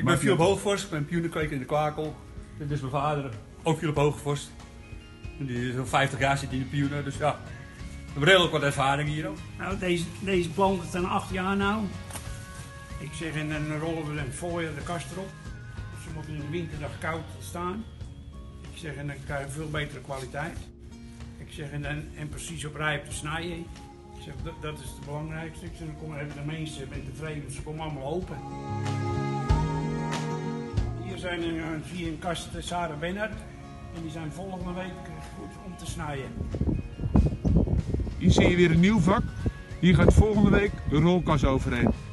Ik ben Philip Hoogvorst, ik ben pioenenkweker in de Kwakel. Dit is mijn vader, ook Philip Hoogvorst. Die is al 50 jaar zit in de pioenen, dus ja. We hebben redelijk wat ervaring hier ook. Nou, deze planten staan 8 jaar nou. Ik zeg, en dan rollen we in het voorjaar de kast erop. Ze moeten in de winterdag koud staan. Ik zeg, en dan krijg je veel betere kwaliteit. Ik zeg, en precies op rijp te snijden. Ik zeg, dat is het belangrijkste. Ik zeg, dan hebben de mensen tevreden, ze komen allemaal open. Hier zie je een kast Sarah Bennert. En die zijn volgende week goed om te snijden. Hier zie je weer een nieuw vak. Hier gaat volgende week de rolkas overheen.